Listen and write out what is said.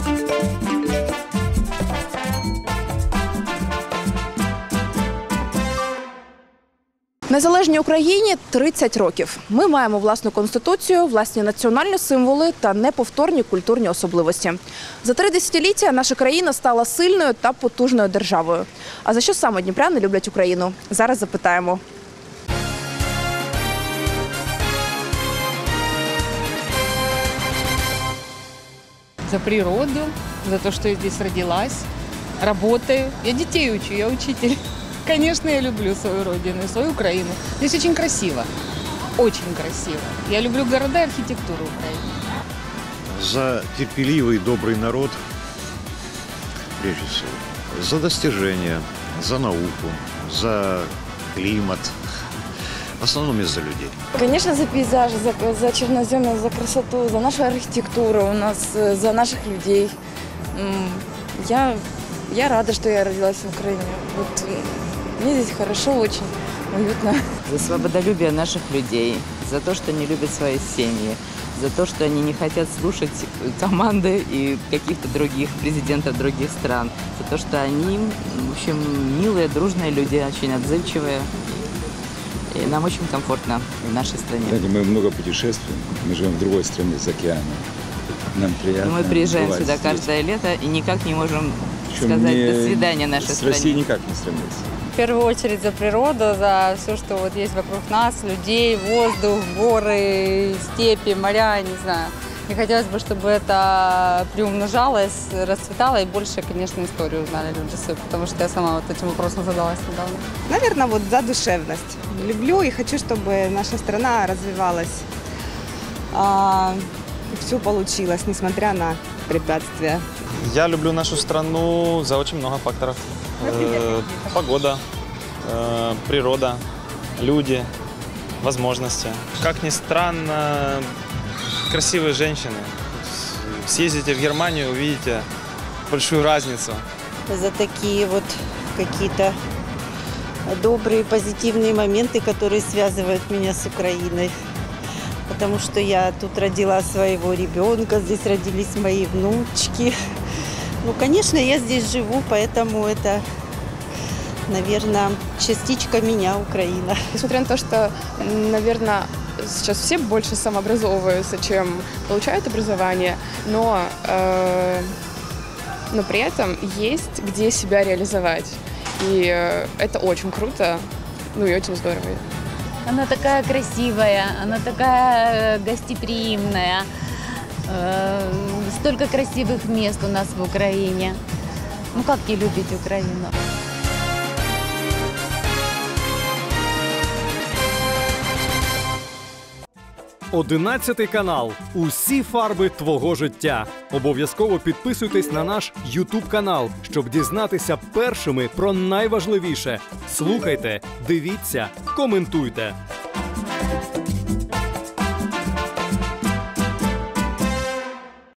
Незалежній Україні 30 років. Ми маємо власну конституцію, власні національні символи та неповторні культурні особливості. За 3 десятиліття наша країна стала сильною та потужною державою. А за що саме дніпряни люблять Україну? Зараз запитаємо. За природу, за то, что я здесь родилась, работаю. Я детей учу, я учитель. Конечно, я люблю свою родину, свою Украину. Здесь очень красиво, очень красиво. Я люблю города и архитектуру Украины. За терпеливый, добрый народ, прежде всего. За достижения, за науку, за климат. В основном из-за людей. Конечно, за пейзаж, за черноземье, за красоту, за нашу архитектуру у нас, за наших людей. Я рада, что я родилась в Украине. Вот, мне здесь хорошо, очень уютно. За свободолюбие наших людей, за то, что они любят свои семьи, за то, что они не хотят слушать команды и каких-то других президентов других стран, за то, что они, в общем, милые, дружные люди, очень отзывчивые. И нам очень комфортно в нашей стране. Знаете, мы много путешествуем, мы живем в другой стране, с океаном. Нам приятно. Мы приезжаем сюда здесь. каждое лето и никак не можем Причем сказать «до свидания» нашей с стране. Россией никак не сравнится. В первую очередь за природу, за все, что вот есть вокруг нас, людей, воздух, горы, степи, моря, не знаю. И хотелось бы, чтобы это приумножалось, расцветало и больше, конечно, историю узнали люди свою, потому что я сама вот этим вопросом задалась недавно. Наверное, вот за душевность. Люблю и хочу, чтобы наша страна развивалась. Все получилось, несмотря на препятствия. Я люблю нашу страну за очень много факторов. Погода, природа, люди, возможности. Как ни странно, красивые женщины. Съездите в Германию, увидите большую разницу. За такие вот какие-то добрые, позитивные моменты, которые связывают меня с Украиной. Потому что я тут родила своего ребенка, здесь родились мои внучки. Ну, конечно, я здесь живу, поэтому это, наверное, частичка меня, Украина. Несмотря на то, что, наверное, сейчас все больше самообразовываются, чем получают образование, но при этом есть где себя реализовать. И это очень круто, ну и очень здорово. Она такая красивая, она такая гостеприимная. Столько красивых мест у нас в Украине. Ну как не любить Украину? «11 канал. Усі фарби твого життя». Обов'язково підписуйтесь на наш YouTube канал, щоб дізнатися першими про найважливіше. Слухайте, дивіться, коментуйте.